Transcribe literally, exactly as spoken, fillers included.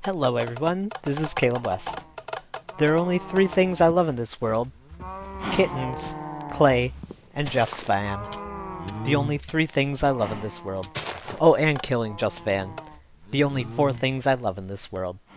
Hello everyone, this is Caleb West. There are only three things I love in this world. Kittens, clay, and JustVaaaan. The only three things I love in this world. Oh, and killing JustVaaaan. The only four things I love in this world.